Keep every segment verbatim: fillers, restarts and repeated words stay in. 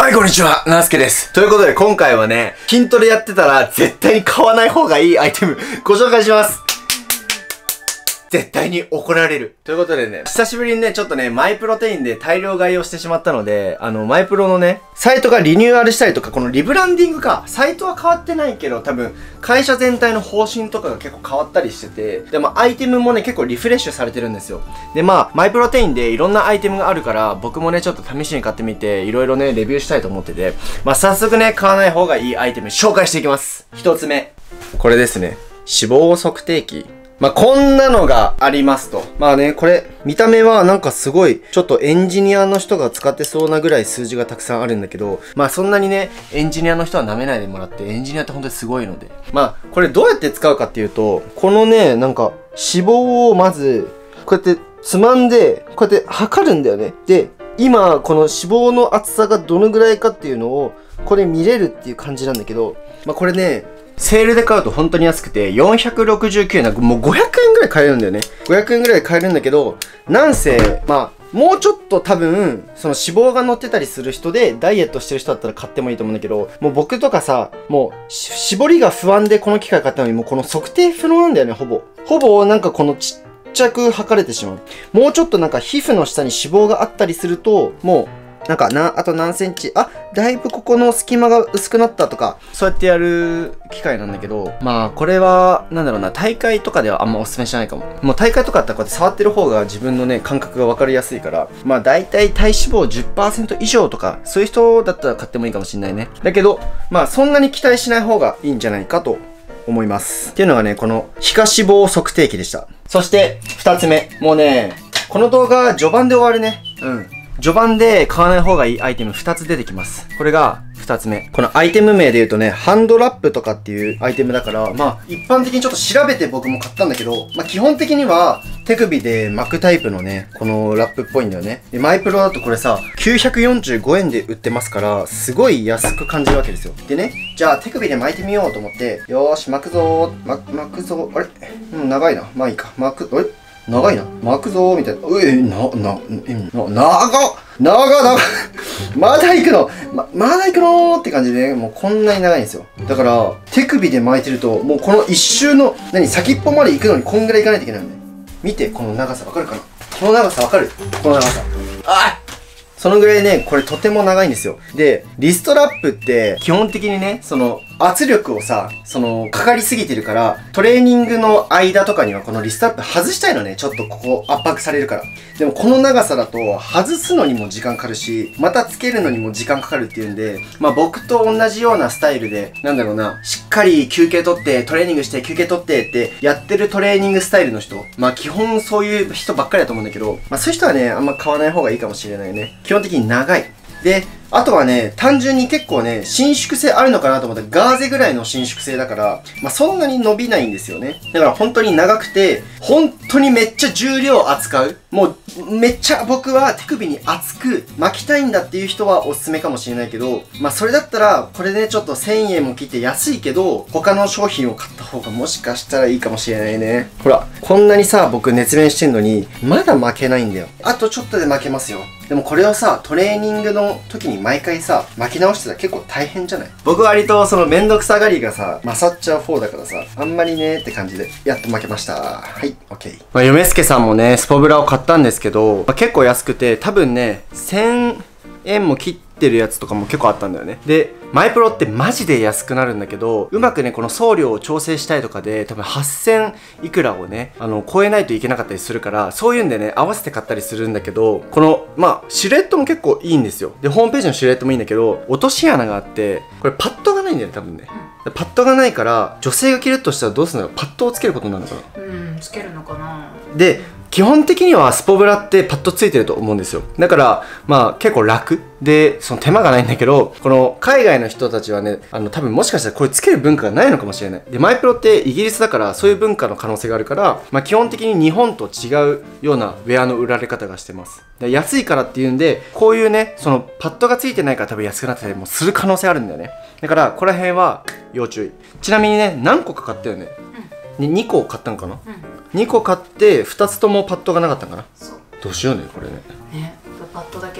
はい、こんにちは、なすけです。ということで、今回はね、筋トレやってたら絶対に買わない方がいいアイテムご紹介します。絶対に怒られる。ということでね、久しぶりにね、ちょっとね、マイプロテインで大量買いをしてしまったので、あの、マイプロのね、サイトがリニューアルしたりとか、このリブランディングか、サイトは変わってないけど、多分、会社全体の方針とかが結構変わったりしてて、でもアイテムもね、結構リフレッシュされてるんですよ。で、まあ、マイプロテインでいろんなアイテムがあるから、僕もね、ちょっと試しに買ってみて、いろいろね、レビューしたいと思ってて、まあ、早速ね、買わない方がいいアイテム紹介していきます。一つ目。これですね。脂肪測定器。まあ、こんなのがありますと。まあね、これ、見た目はなんかすごい、ちょっとエンジニアの人が使ってそうなぐらい数字がたくさんあるんだけど、まあそんなにね、エンジニアの人は舐めないでもらって、エンジニアって本当にすごいので。まあ、これどうやって使うかっていうと、このね、なんか、脂肪をまず、こうやってつまんで、こうやって測るんだよね。で、今、この脂肪の厚さがどのぐらいかっていうのを、これ見れるっていう感じなんだけど、まあこれね、セールで買うと本当に安くて、よんひゃくろくじゅうきゅうえん、なんかもうごひゃくえんぐらい買えるんだよね。ごひゃくえんぐらい買えるんだけど、なんせ、まあ、もうちょっと多分、その脂肪が乗ってたりする人で、ダイエットしてる人だったら買ってもいいと思うんだけど、もう僕とかさ、もう、絞りが不安でこの機械買ったのに、もうこの測定不能なんだよね、ほぼ。ほぼ、なんかこのちっちゃく測れてしまう。もうちょっとなんか皮膚の下に脂肪があったりすると、もう、なんか、な、あと何センチ、あ、だいぶここの隙間が薄くなったとか、そうやってやる機械なんだけど、まあ、これは、なんだろうな、大会とかではあんまおすすめしないかも。もう大会とかだったらこうやって触ってる方が自分のね、感覚が分かりやすいから、まあ、大体体脂肪 じゅっパーセント 以上とか、そういう人だったら買ってもいいかもしれないね。だけど、まあ、そんなに期待しない方がいいんじゃないかと思います。っていうのがね、この、皮下脂肪測定器でした。そして、二つ目。もうね、この動画、序盤で終わるね。うん。序盤で買わない方がいいアイテムふたつ出てきます。これがふたつめ。このアイテム名で言うとね、ハンドラップとかっていうアイテムだから、まあ一般的にちょっと調べて僕も買ったんだけど、まあ基本的には手首で巻くタイプのね、このラップっぽいんだよね。で、マイプロだとこれさ、きゅうひゃくよんじゅうごえんで売ってますから、すごい安く感じるわけですよ。でね、じゃあ手首で巻いてみようと思って、よーし、巻くぞー、ま、巻くぞー、あれうん、長いな。まあいいか。巻く、あれ長いな。巻くぞー、みたいな。うえ、な、な、な、長っ長っ長っまだ行くのま、まだ行くのーって感じでね、もうこんなに長いんですよ。だから、手首で巻いてると、もうこの一周の、何、先っぽまで行くのにこんぐらい行かないといけないのね。見て、この長さわかるかな？この長さわかる？この長さ。あっそのぐらいね、これとても長いんですよ。で、リストラップって基本的にね、その圧力をさ、そのかかりすぎてるから、トレーニングの間とかにはこのリストラップ外したいのね。ちょっとここ圧迫されるから。でもこの長さだと外すのにも時間かかるし、またつけるのにも時間かかるっていうんで、まあ僕と同じようなスタイルで、なんだろうな、しっかり休憩取って、トレーニングして休憩取ってってやってるトレーニングスタイルの人、まあ基本そういう人ばっかりだと思うんだけど、まあそういう人はね、あんま買わない方がいいかもしれないね。基本的に長い。で、あとはね、単純に結構ね、伸縮性あるのかなと思ったらガーゼぐらいの伸縮性だから、まあ、そんなに伸びないんですよね。だから本当に長くて、本当にめっちゃ重量扱う。もう、めっちゃ僕は手首に厚く巻きたいんだっていう人はおすすめかもしれないけど、まあ、それだったら、これでね、ちょっとせんえんも切って安いけど、他の商品を買った方がもしかしたらいいかもしれないね。ほら、こんなにさ、僕熱弁してんのに、まだ負けないんだよ。あとちょっとで負けますよ。でもこれをさ、トレーニングの時に毎回さ、巻き直してたら結構大変じゃない？僕割とそのめんどくさがりがさ、勝っちゃう方だからさ、あんまりねーって感じで、やっと負けました。はい、オッケー。まあ、嫁助さんもね、スポブラを買ったんですけど、まあ、結構安くて、多分ね、せんえんも切ってるやつとかも結構あったんだよね。で、マイプロってマジで安くなるんだけど、うまくね、この送料を調整したいとかで、多分はっせんいくらをね、あの、超えないといけなかったりするから、そういうんでね、合わせて買ったりするんだけど、この、まあ、シルエットも結構いいんですよ。で、ホームページのシルエットもいいんだけど、落とし穴があって、これパッドがないんだよね、多分ね。パッドがないから、女性が着るとしたらどうするの？パッドをつけることになるのかな？ うん、つけるのかな。 で、基本的にはスポブラってパッドついてると思うんですよ。だから、まあ結構楽で、その手間がないんだけど、この海外の人たちはね、あの多分もしかしたらこれつける文化がないのかもしれない。で、マイプロってイギリスだからそういう文化の可能性があるから、まあ基本的に日本と違うようなウェアの売られ方がしてます。で安いからっていうんで、こういうね、そのパッドがついてないから多分安くなってたりもする可能性あるんだよね。だから、ここら辺は要注意。ちなみにね、何個か買ったよね。うん、にこ買ったんかな、うん、にこ買ってふたつともパッドがなかったんかな。そうどうしようねこれね。 ね、パッドだけ買って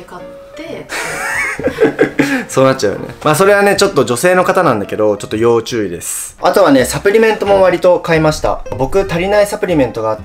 ってそうなっちゃうよね。まあそれはねちょっと女性の方なんだけどちょっと要注意です。あとはねサプリメントも割と買いました。僕足りないサプリメントがあって、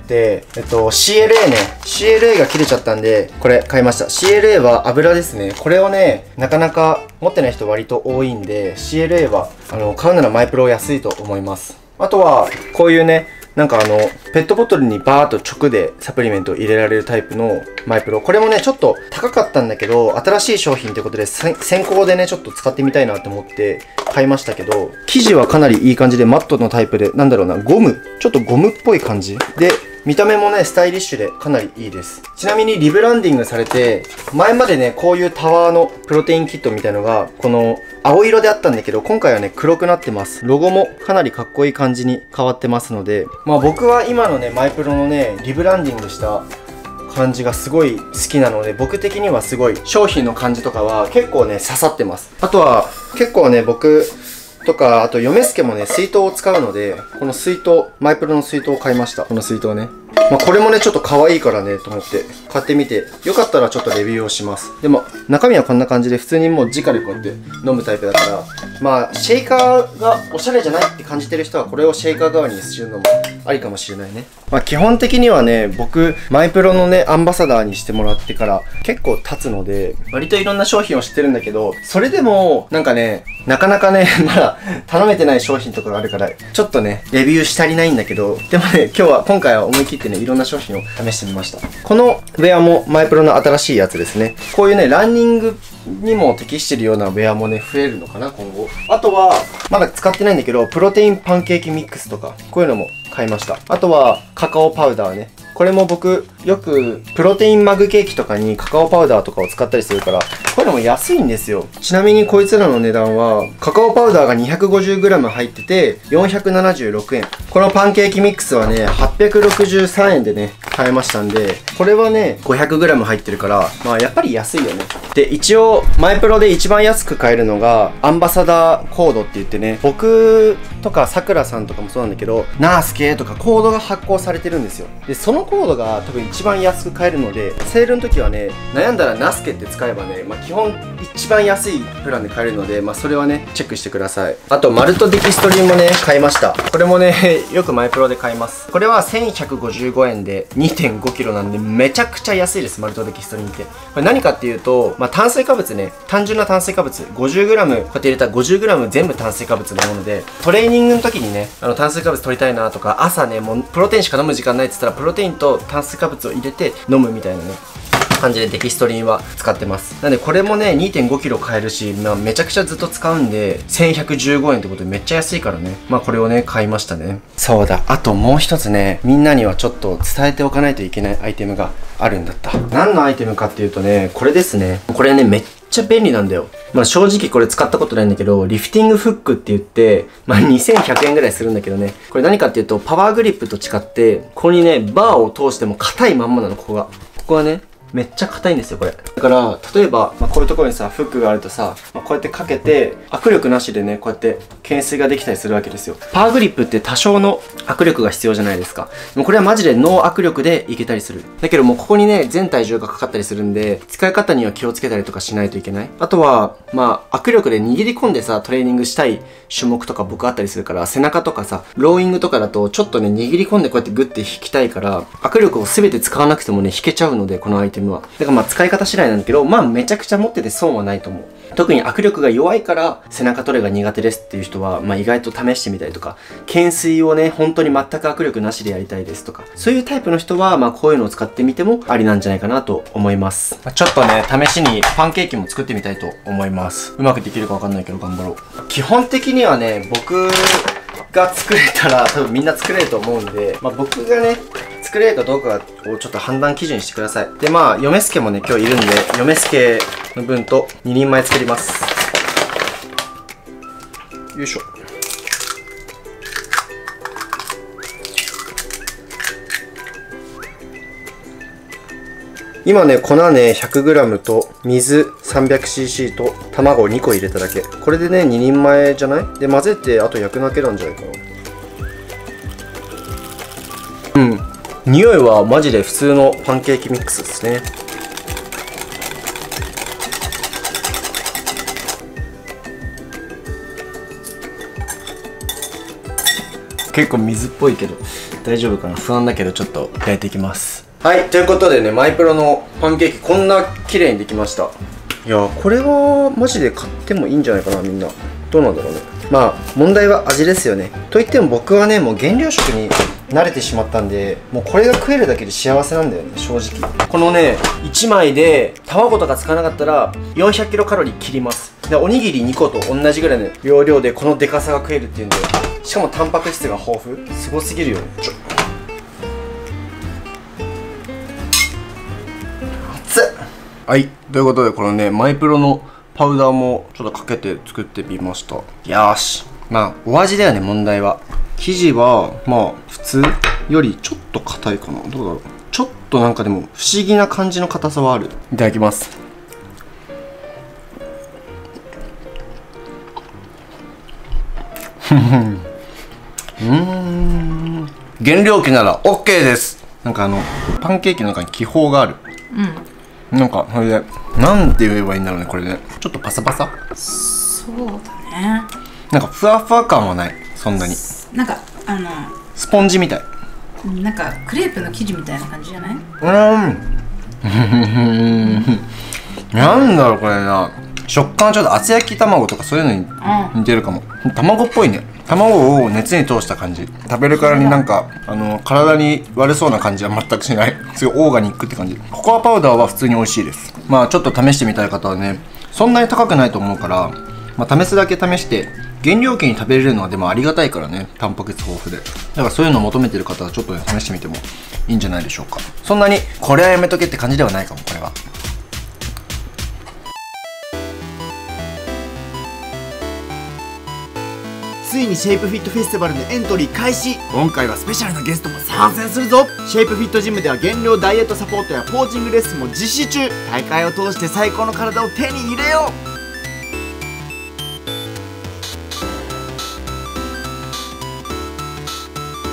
えっと シーエルエー ね シーエルエー が切れちゃったんでこれ買いました。 シーエルエー は油ですね。これをねなかなか持ってない人割と多いんで シーエルエー はあの買うならマイプロ安いと思います。あとはこういうねなんかあのペットボトルにバーっと直でサプリメントを入れられるタイプのマイプロ、これもねちょっと高かったんだけど新しい商品ということで先行でねちょっと使ってみたいなと思って買いましたけど、生地はかなりいい感じでマットのタイプで、なんだろうな、ゴムちょっとゴムっぽい感じで見た目もねスタイリッシュでかなりいいです。ちなみにリブランディングされて前までねこういうタワーのプロテインキットみたいのがこの青色であったんだけど今回はね黒くなってます。ロゴもかなりかっこいい感じに変わってますので、まあ僕は今のねマイプロのねリブランディングした感じがすごい好きなので、僕的にはすごい商品の感じとかは結構ね刺さってます。あとは結構ね僕とかあと嫁助もね水筒を使うのでこの水筒マイプロの水筒を買いました。この水筒ね、まあこれもねちょっと可愛いからねと思って買ってみて、よかったらちょっとレビューをします。でも中身はこんな感じで普通にもう直でこうやって飲むタイプだから、まあシェイカーがおしゃれじゃないって感じてる人はこれをシェイカー代わりにするのもありかもしれないね。まあ基本的にはね僕マイプロのねアンバサダーにしてもらってから結構経つので割といろんな商品を知ってるんだけど、それでもなんかねなかなかねまだ頼めてない商品とかがあるからちょっとねレビューし足りないんだけど、でもね今日は今回は思い切ってねいろんな商品を試してみました。このウェアもマイプロの新しいやつですね。こういうねランニングにも適してるようなウェアもね増えるのかな今後。あとはまだ使ってないんだけどプロテインパンケーキミックスとかこういうのも買いました。あとはカカオパウダーね、これも僕よくプロテインマグケーキとかにカカオパウダーとかを使ったりするからこういうのも安いんですよ。ちなみにこいつらの値段はカカオパウダーが にひゃくごじゅうグラム 入っててよんひゃくななじゅうろくえん、このパンケーキミックスはねはっぴゃくろくじゅうさんえんでね買えましたんで、これはね ごひゃくグラム 入ってるからまあやっぱり安いよね。で一応マイプロで一番安く買えるのがアンバサダーコードって言ってね、僕とかさくらさんとかもそうなんだけどナース系とかコードが発行されてるんですよ。でそのコードが多分一番安く買えるのでセールの時はね悩んだらナスケって使えばね、まあ、基本一番安いプランで買えるので、まあ、それはねチェックしてください。あとマルトデキストリンもね買いました。これもねよくマイプロで買います。これはせんひゃくごじゅうごえんで にてんごキロなんでめちゃくちゃ安いです。マルトデキストリンってこれ何かっていうと、まあ、炭水化物ね、単純な炭水化物 ごじゅうグラム こうやって入れたら ごじゅうグラム 全部炭水化物のもので、トレーニングの時にねあの炭水化物取りたいなとか朝ねもうプロテインしか飲む時間ないって言ったらプロテインと炭水化物を入れて飲むみたいなね感じでデキストリンは使ってます。なんでこれもね にてんごキロ買えるし、まあ、めちゃくちゃずっと使うんでせんひゃくじゅうごえんってことでめっちゃ安いからね、まあこれをね買いましたね。そうだ、あともう一つねみんなにはちょっと伝えておかないといけないアイテムがあるんだった。何のアイテムかっていうとねこれですね。これねめっちゃ便利なんだよ。まあ正直これ使ったことないんだけどリフティングフックって言ってまあにせんひゃくえんぐらいするんだけどね、これ何かっていうとパワーグリップと違ってここにねバーを通しても硬いまんまなの。ここがここはねめっちゃ硬いんですよこれ。だから例えば、まあ、こういうところにさフックがあるとさ、まあ、こうやってかけて握力なしでねこうやって懸垂ができたりするわけですよ。パワーグリップって多少の握力が必要じゃないですか。でもこれはマジでノー握力でいけたりする。だけどもうここにね全体重がかかったりするんで使い方には気をつけたりとかしないといけない。あとはまあ握力で握り込んでさトレーニングしたい種目とか僕あったりするから、背中とかさローイングとかだとちょっとね握り込んでこうやってグッて引きたいから握力を全て使わなくてもね引けちゃうのでこのアイテムは。だからまあ使い方次第なんだけどまあめちゃくちゃ持ってて損はないと思う。特に握力が弱いから背中トレが苦手ですっていう人は、まあ、意外と試してみたりとか、懸垂をね本当に全く握力なしでやりたいですとか、そういうタイプの人は、まあ、こういうのを使ってみてもありなんじゃないかなと思います。まあ、ちょっとね試しにパンケーキも作ってみたいと思います。うまくできるかわかんないけど頑張ろう。基本的にはね僕が作れたら多分みんな作れると思うんで、まあ、僕がね作れるかどうかをちょっと判断基準にしてください。でまあ嫁助もね今日いるんで嫁助の分とににんまえ作ります。よいしょ。今ね粉ね ひゃくグラム と水 さんびゃくシーシー と卵にこ入れただけ。これでねににんまえじゃない？で混ぜてあと焼くだけなんじゃないかな。うん、匂いはマジで普通のパンケーキミックスですね。 結構水っぽいけど大丈夫かな、不安だけどちょっと焼いていきます。はい、ということでね、マイプロのパンケーキこんな綺麗にできました。いやー、これはマジで買ってもいいんじゃないかな。みんなどうなんだろうね。まあ問題は味ですよね。といっても僕はね、もう原料食に慣れてしまったんで、もうこれが食えるだけで幸せなんだよね、正直。このねいちまいで卵とか使わなかったらよんひゃくキロカロリー切ります。でおにぎりにこと同じぐらいの容量でこのでかさが食えるっていうんで、しかもタンパク質が豊富、すごすぎるよね。ちょ熱っ。はい、ということでこのねマイプロのパウダーもちょっとかけて作ってみました。よーし、まあお味だよね、問題は。生地はまあ普通よりちょっと硬いかな。どうだろう、ちょっとなんかでも不思議な感じの硬さはある。いただきます。うーん、原料機なら オーケー です。なんかあのパンケーキの中に気泡がある。うん、なんかそれでなんて言えばいいんだろうね、これね。ちょっとパサパサ。 そうだね。 なんかふわふわ感はない、そんなに。 なんかあのスポンジみたい。 なんかクレープの生地みたいな感じじゃない？ うんなんだろうこれな、食感ちょっと厚焼き卵とかそういうのに似てるかも。卵っぽいね。卵を熱に通した感じ。食べるからになんかあの体に悪そうな感じは全くしない。すごいオーガニックって感じ。ココアパウダーは普通に美味しいです。まあちょっと試してみたい方はね、そんなに高くないと思うから、まあ、試すだけ試して原料機に食べれるのはでもありがたいからね、タンパク質豊富で。だからそういうのを求めてる方はちょっと、ね、試してみてもいいんじゃないでしょうか。そんなにこれはやめとけって感じではないかも、これは。 ついにシェイプフィットフェスティバルのエントリー開始。今回はスペシャルなゲストも参戦するぞ。シェイプフィットジムでは減量ダイエットサポートやポージングレッスンも実施中。大会を通して最高の体を手に入れよう。